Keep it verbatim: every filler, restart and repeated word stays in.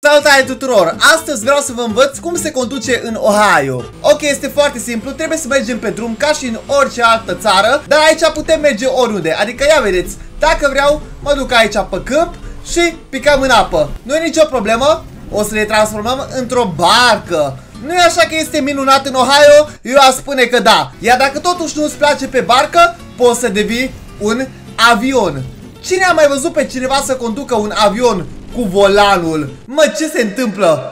Salutare tuturor! Astăzi vreau să vă învăț cum se conduce în Ohio. Ok, este foarte simplu, trebuie să mergem pe drum ca și în orice altă țară, dar aici putem merge oriunde, adică ia vedeți, dacă vreau, mă duc aici pe câmp și picăm în apă. Nu e nicio problemă, o să ne transformăm într-o barcă. Nu e așa că este minunat în Ohio? Eu aș spune că da. Iar dacă totuși nu-ți place pe barcă, poți să devii un avion. Cine a mai văzut pe cineva să conducă un avion cu volanul? Mă, ce se întâmplă?